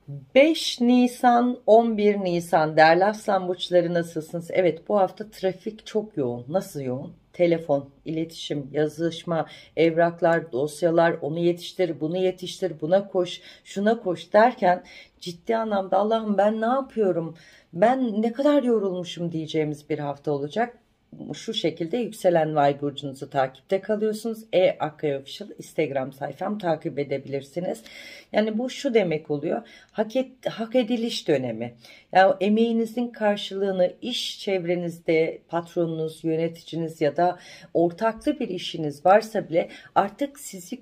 5 Nisan, 11 Nisan değerli Aslan burçları nasılsınız? Evet, bu hafta trafik çok yoğun. Nasıl yoğun? Telefon, iletişim, yazışma, evraklar, dosyalar, onu yetiştir, bunu yetiştir, buna koş, şuna koş derken ciddi anlamda Allah'ım ben ne yapıyorum? Ben ne kadar yorulmuşum diyeceğimiz bir hafta olacak. Şu şekilde yükselen Vay burcunuzu takipte kalıyorsunuz. Akkaya Official Instagram sayfam takip edebilirsiniz. Yani bu şu demek oluyor. Hak ediliş dönemi. Yani emeğinizin karşılığını iş çevrenizde patronunuz, yöneticiniz ya da ortaklı bir işiniz varsa bile artık sizi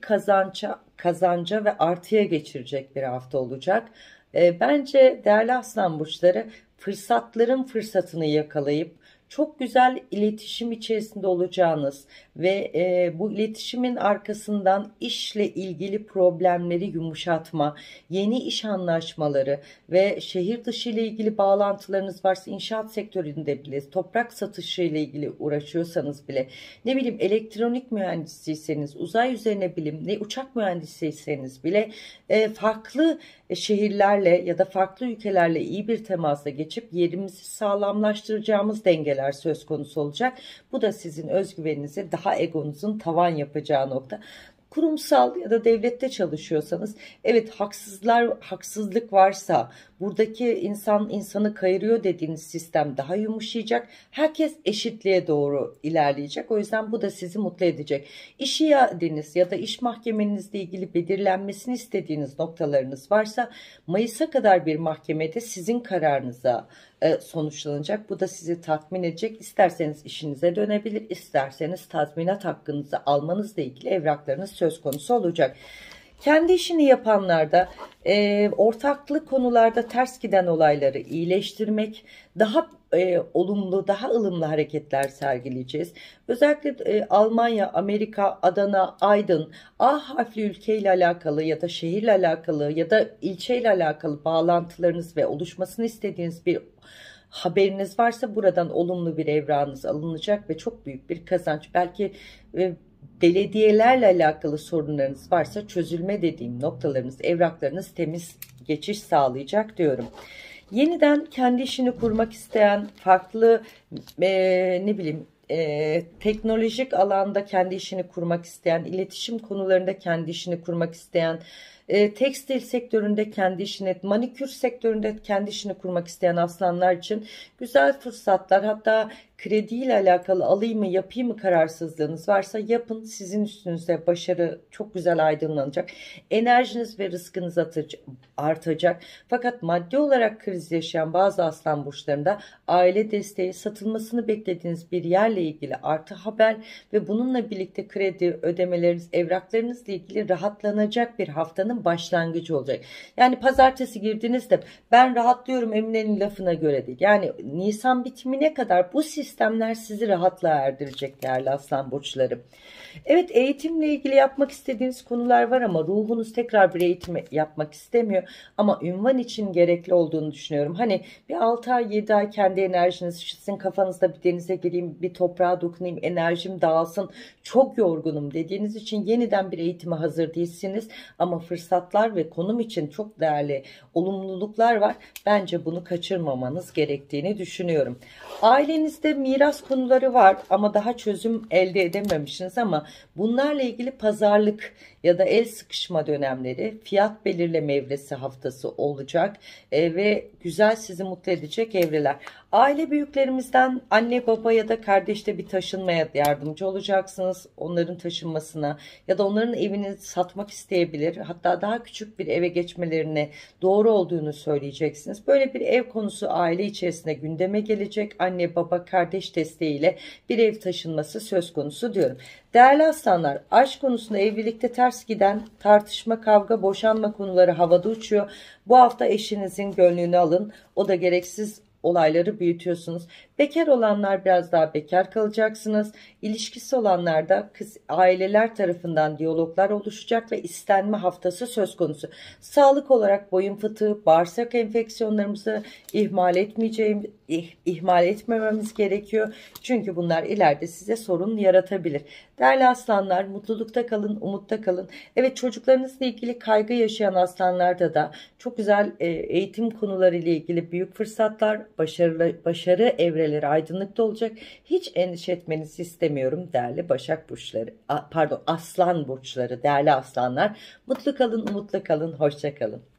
kazanca ve artıya geçirecek bir hafta olacak. Bence değerli Aslan burçları fırsatların fırsatını yakalayıp çok güzel iletişim içerisinde olacağınız ve bu iletişimin arkasından işle ilgili problemleri yumuşatma, yeni iş anlaşmaları ve şehir dışı ile ilgili bağlantılarınız varsa inşaat sektöründe bile, toprak satışı ile ilgili uğraşıyorsanız bile, ne bileyim elektronik mühendisiyseniz, uzay üzerine bilim, ne uçak mühendisiyseniz bile farklı şehirlerle ya da farklı ülkelerle iyi bir temasla geçip yerimizi sağlamlaştıracağımız dengeler söz konusu olacak. Bu da sizin özgüveninizi, daha egonuzun tavan yapacağı nokta. Kurumsal ya da devlette çalışıyorsanız, evet, haksızlık varsa, buradaki insanı kayırıyor dediğiniz sistem daha yumuşayacak. Herkes eşitliğe doğru ilerleyecek. O yüzden bu da sizi mutlu edecek. İş iadeniz ya da iş mahkemenizle ilgili belirlenmesini istediğiniz noktalarınız varsa Mayıs'a kadar bir mahkemede sizin kararınıza sonuçlanacak. Bu da sizi tatmin edecek. İsterseniz işinize dönebilir, isterseniz tazminat hakkınızı almanızla ilgili evraklarınız söz konusu olacak. Kendi işini yapanlarda ortaklı konularda ters giden olayları iyileştirmek, daha olumlu, daha ılımlı hareketler sergileyeceğiz. Özellikle Almanya, Amerika, Adana, Aydın, A harfli ülkeyle alakalı ya da şehirle alakalı ya da ilçeyle alakalı bağlantılarınız ve oluşmasını istediğiniz bir haberiniz varsa buradan olumlu bir evrağınız alınacak ve çok büyük bir kazanç. Belki belediyelerle alakalı sorunlarınız varsa çözülme dediğim noktalarınız, evraklarınız temiz geçiş sağlayacak diyorum. Yeniden kendi işini kurmak isteyen, farklı ne bileyim teknolojik alanda kendi işini kurmak isteyen, iletişim konularında kendi işini kurmak isteyen, tekstil sektöründe kendi işini, manikür sektöründe kendi işini kurmak isteyen aslanlar için güzel fırsatlar, hatta krediyle alakalı alayım mı yapayım mı kararsızlığınız varsa yapın, sizin üstünüzde başarı çok güzel aydınlanacak. Enerjiniz ve rızkınız artacak. Fakat maddi olarak kriz yaşayan bazı aslan burçlarında aile desteği, satılmasını beklediğiniz bir yerle ilgili artı haber ve bununla birlikte kredi ödemeleriniz, evraklarınızla ilgili rahatlanacak bir haftanın başlangıcı olacak. Yani pazartesi girdiğinizde ben rahatlıyorum Emine'nin lafına göre değil. Yani Nisan bitimine kadar bu sistemler sizi rahatlığa erdirecek değerli aslan burçları. Evet, eğitimle ilgili yapmak istediğiniz konular var ama ruhunuz tekrar bir eğitim yapmak istemiyor. Ama ünvan için gerekli olduğunu düşünüyorum. Hani bir 6 ay 7 ay kendi enerjiniz sizin kafanızda, bir denize gireyim, bir toprağa dokunayım, enerjim dağılsın, çok yorgunum dediğiniz için yeniden bir eğitime hazır değilsiniz. Ama fırsatlar ve konum için çok değerli olumluluklar var. Bence bunu kaçırmamanız gerektiğini düşünüyorum. Ailenizde miras konuları var ama daha çözüm elde edememişsiniz, ama bunlarla ilgili pazarlık ya da el sıkışma dönemleri, fiyat belirleme evresi haftası olacak ve güzel, sizi mutlu edecek evreler. Aile büyüklerimizden anne baba ya da kardeşte bir taşınmaya yardımcı olacaksınız. Onların taşınmasına ya da onların evini satmak isteyebilir. Hatta daha küçük bir eve geçmelerine doğru olduğunu söyleyeceksiniz. Böyle bir ev konusu aile içerisinde gündeme gelecek. Anne baba kardeş desteğiyle bir ev taşınması söz konusu diyorum. Değerli aslanlar, aşk konusunda evlilikte ters giden tartışma, kavga, boşanma konuları havada uçuyor. Bu hafta eşinizin gönlünü alın. O da gereksiz olayları büyütüyorsunuz. Bekar olanlar biraz daha bekar kalacaksınız. İlişkisi olanlar da aileler tarafından diyaloglar oluşacak ve istenme haftası söz konusu. Sağlık olarak boyun fıtığı, bağırsak enfeksiyonlarımızı ihmal etmememiz gerekiyor. Çünkü bunlar ileride size sorun yaratabilir. Değerli aslanlar, mutlulukta kalın, umutta kalın. Evet, çocuklarınızla ilgili kaygı yaşayan aslanlarda da çok güzel eğitim konuları ile ilgili büyük fırsatlar, başarı evreleri aydınlıkta olacak. Hiç endişe etmenizi istemiyorum değerli Başak burçları, pardon, Aslan burçları, değerli aslanlar. Mutlu kalın, umutlu kalın, hoşça kalın.